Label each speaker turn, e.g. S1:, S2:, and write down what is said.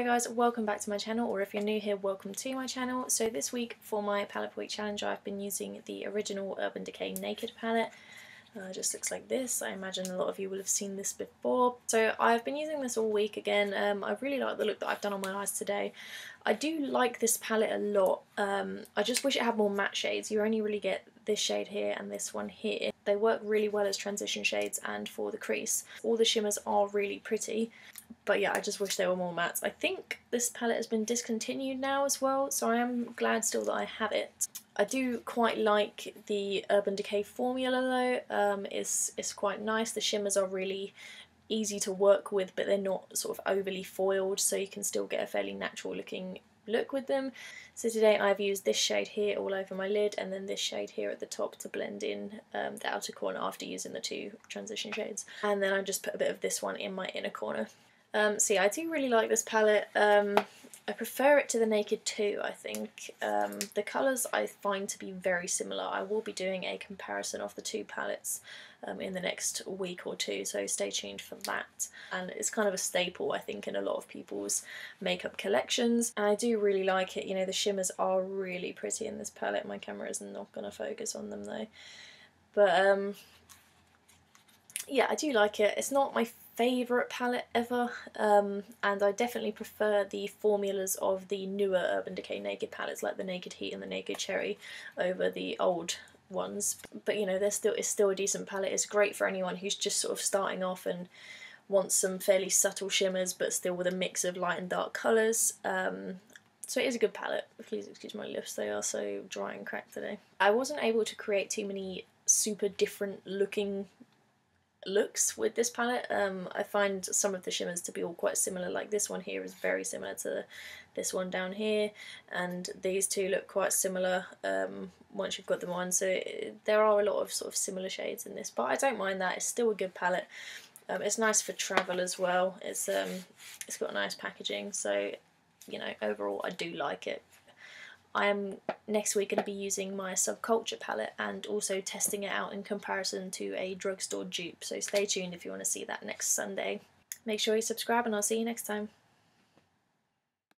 S1: guys, welcome back to my channel, or if you're new here, welcome to my channel. So this week for my palette per week challenge I've been using the original Urban Decay Naked palette. It just looks like this. I imagine a lot of you will have seen this before. So I've been using this all week again. I really like the look that I've done on my eyes today. I do like this palette a lot. I just wish it had more matte shades. You only really get this shade here and this one here. They work really well as transition shades and for the crease. All the shimmers are really pretty. But yeah, I just wish they were more mattes. I think this palette has been discontinued now as well, so I am glad still that I have it. I do quite like the Urban Decay formula though. It's quite nice. The shimmers are really easy to work with, but they're not sort of overly foiled, so you can still get a fairly natural looking look with them. So today I've used this shade here all over my lid and then this shade here at the top to blend in the outer corner after using the two transition shades. And then I just put a bit of this one in my inner corner. So yeah, I do really like this palette. I prefer it to the Naked 2, I think. The colours I find to be very similar. I will be doing a comparison of the two palettes in the next week or two, so stay tuned for that. And it's kind of a staple, I think, in a lot of people's makeup collections. And I do really like it. You know, the shimmers are really pretty in this palette. My camera is not going to focus on them though. But yeah, I do like it. It's not my favourite palette ever, and I definitely prefer the formulas of the newer Urban Decay Naked palettes like the Naked Heat and the Naked Cherry over the old ones. But you know, it's still a decent palette. It's great for anyone who's just sort of starting off and wants some fairly subtle shimmers but still with a mix of light and dark colours. So it is a good palette. Please excuse my lips, they are so dry and cracked today. I wasn't able to create too many super different looking looks with this palette. I find some of the shimmers to be all quite similar, like this one here is very similar to this one down here, and these two look quite similar once you've got them on, so there are a lot of sort of similar shades in this, but I don't mind that. It's still a good palette. It's nice for travel as well. It's got nice packaging, so you know, overall I do like it. I am next week going to be using my Subculture palette and also testing it out in comparison to a drugstore dupe, so stay tuned if you want to see that next Sunday. Make sure you subscribe and I'll see you next time.